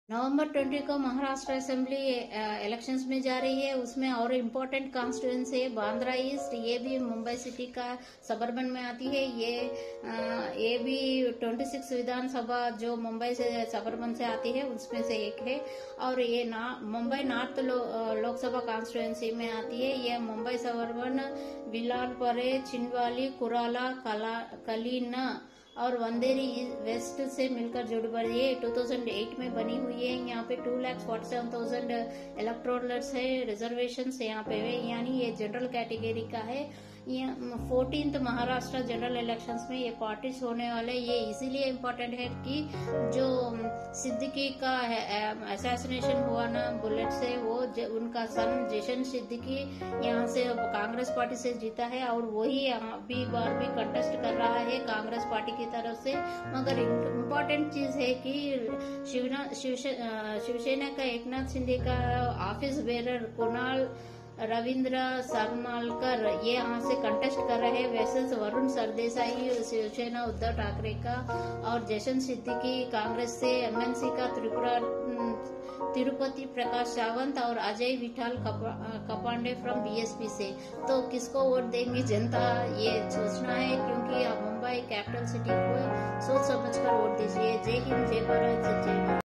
नवंबर 20 को Maharashtra assembly elections में जा रही है। उसमें और इम्पोर्टेंट कॉन्स्टिट्यूंसी है बांद्रा ईस्ट, ये भी मुंबई सिटी का सबर्बन में आती है। ये भी 26 विधानसभा जो मुंबई से सबर्बन से आती है उसमें से एक है। और ये मुंबई नॉर्थ लोकसभा कॉन्स्टिट्यूंसी में आती है। ये मुंबई सबर्बन, विलानपरे, चिंचवाली, कुराला, कलीन और वंदेरी वेस्ट से मिलकर जुड़ पड़ी है। 2008 में बनी हुई है। यहाँ पे 2,47,000 इलेक्टोरल्स है, रिजर्वेशन यहाँ पे है, यानी ये जनरल कैटेगरी का है। 14th महाराष्ट्र जनरल इलेक्शंस में ये पार्टिस होने वाले। ये इसीलिए इम्पोर्टेंट है कि जो सिद्दीकी का असैसिनेशन हुआ ना बुलेट से, वो उनका सन जशन सिद्दीकी यहाँ से कांग्रेस पार्टी से जीता है और वही अभी बार भी कंटेस्ट कर रहा है कांग्रेस पार्टी की तरफ से। मगर इम्पोर्टेंट चीज है कि शिवसेना का एकनाथ शिंदे का ऑफिस बेरर कुणाल रविंद्र सागमालकर ये यहाँ से कंटेस्ट कर रहे हैं। वैसे वरुण सरदेसाई शिवसेना उद्धव ठाकरे का और जशन सिद्दीकी कांग्रेस से, एमएनसी का तिरुपति प्रकाश सावंत और अजय विठाल कपांडे फ्रॉम बीएसपी से। तो किसको वोट देंगी जनता, ये सोचना है, क्योंकि मुंबई कैपिटल सिटी को सोच समझकर वोट दीजिए। जय हिंद, जय भारत, जय भारत।